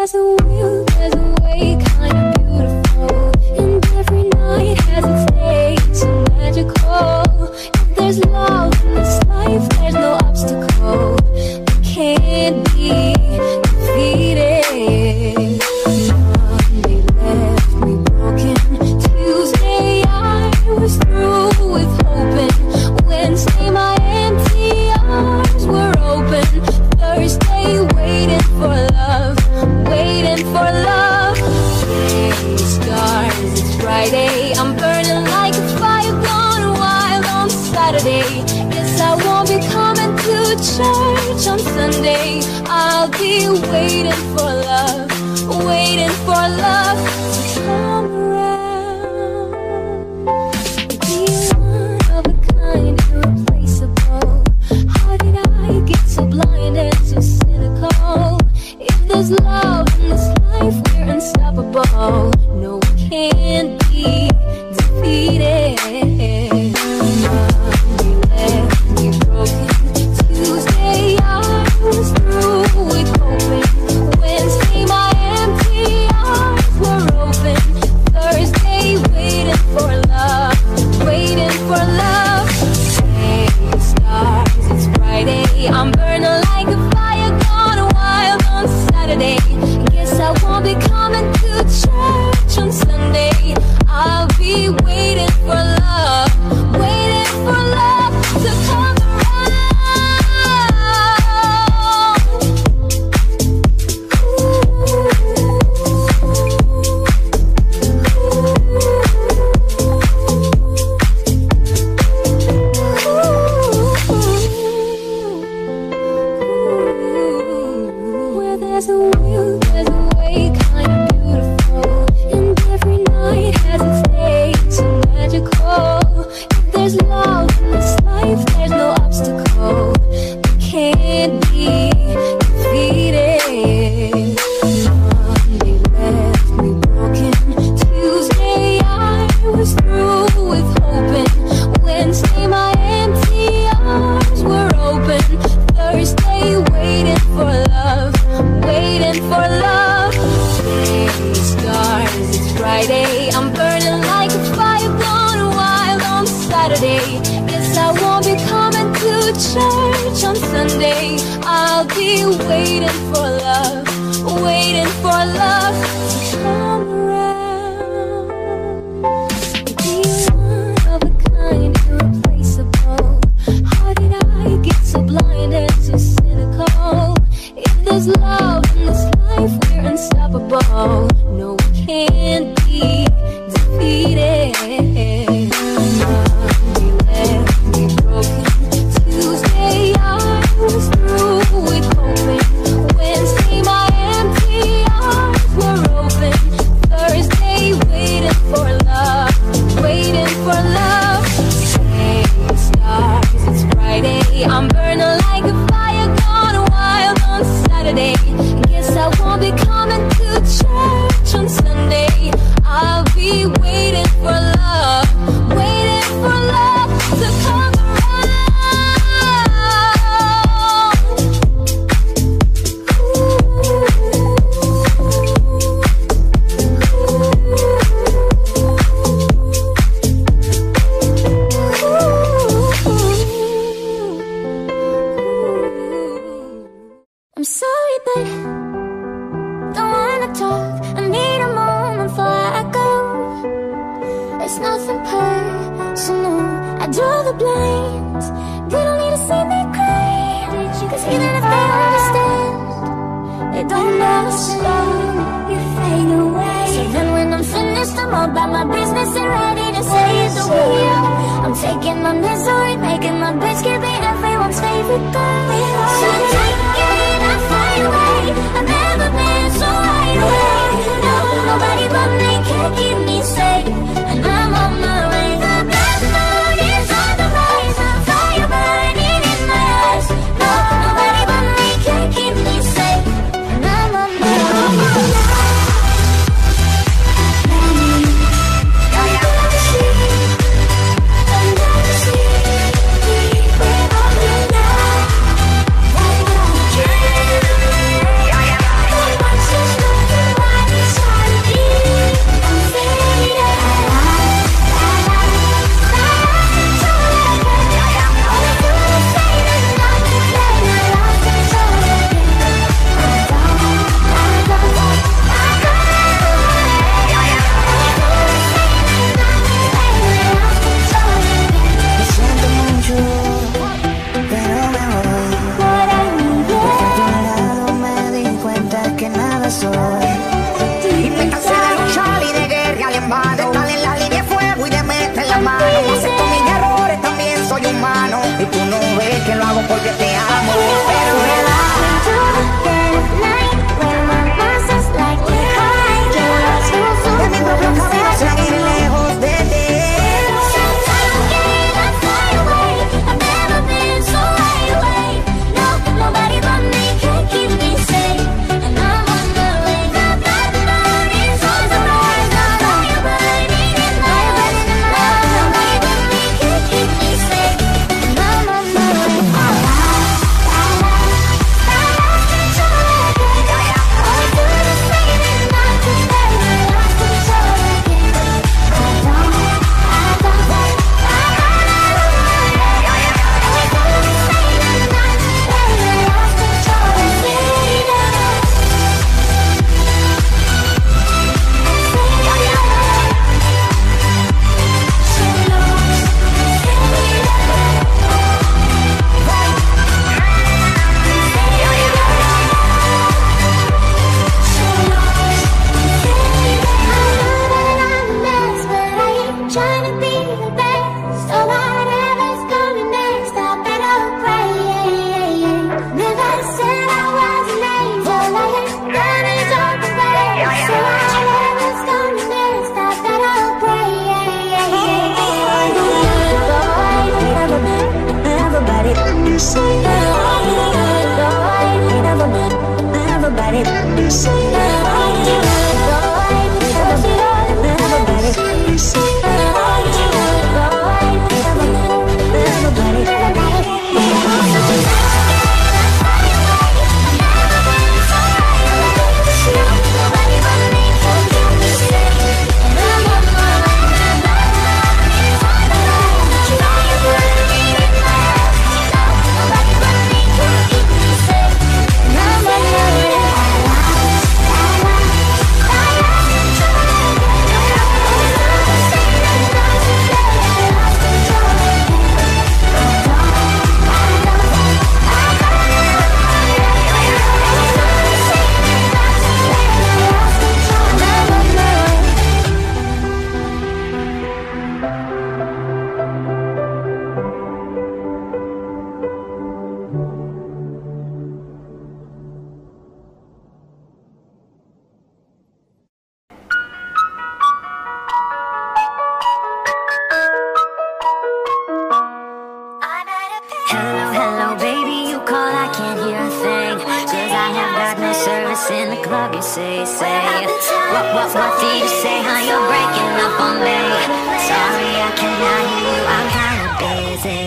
there's a will, there's a way, kinda beautiful. And every night has its day, so magical. If there's love in this life, there's no obstacle that can't be defeated. Monday left me broken. Tuesday I was through with hoping. Wednesday my empty arms were open. Thursday waiting for love, waiting for love. Day stars, it's Friday. I'm burning like a fire gone wild on Saturday. Guess I won't be coming to church on Sunday. I'll be waiting for love, waiting for love to come around. Be one of a kind, irreplaceable. How did I get so blind and so cynical? If there's love in this life, we're unstoppable. No, we can't be defeated. Monday left me broken. Tuesday I was through with hoping. Wednesday my empty arms were open. Thursday waiting for love, waiting for love. Day stars, it's Friday. I'm burning like a fire gone wild on Saturday. Guess I won't be coming to church on Sunday. I'll be waiting for love, waiting for love to come around. Where there's a will, there's a way, kinda beautiful. And every night has its day, so magical. If there's love in this life, there's no obstacle that can't be defeated. Monday left me broken. Tuesday I was through with hoping. Wednesday my empty arms were open. Thursday waiting for love, waiting for love. Day stars, it's Friday. I'm burning like a fire gone wild on Saturday. Guess I won't be coming to church on Sunday. I'll be waiting for love, waiting for love to come around. Be one of a kind, irreplaceable. How did I get so blind and so cynical? If there's love in this life, we're unstoppable. No, we can't be defeated. Monday left me broken. Tuesday I was through with hoping. Wednesday my empty arms were open. Thursday waiting for love, waiting for love. Day stars, it's Friday. I'm burning like a fire gone wild on Saturday. Guess I won't be coming to church on Sunday. I'll be waiting for love, waiting for love to come around. I'm sorry, but don't wanna talk. I need a moment before I go. It's nothing personal. I draw the blinds. They don't need to see me cry. Cause even if they understand, they don't understand. You fade away. So then when I'm finished, I'm all about my business and ready to say it the way. I'm taking my misery, making my bitch, give me everyone's favorite girl. So take it, I fly away. I've never been so wide awake. No, nobody but me can keep me safe. And I'm on my way. The bad mood is on the rise. Fire burning in my eyes. No, nobody but me can keep me safe. And I'm on my way. Under the sea, we're on the night. Y me cansé de luchar y de guerrear en vano, de estar en la línea de fuego y de meter la mano. Acepto mis errores, también soy humano, y tú no ves que lo hago porque te amo. Pero de mi propio camino seguir lejos de ti. Nobody but me can keep me safe, and I'm on the way. Burning souls arise, fire burning in my eyes. Nobody but me can keep me safe, and I'm on the way. I lost control again. All I do is say it, not to say I lost control again. I don't. Trying to be the best, so whatever's coming next, I better pray. Never said I was an angel, I ain't done it all the way. So whatever's coming next, I better pray. Everybody say everybody Hello, baby, you call, I can't hear a thing, 'cause I have got no service in the club, you say. What did you say, how you're breaking up on me? Sorry, I cannot hear you, I'm kinda busy.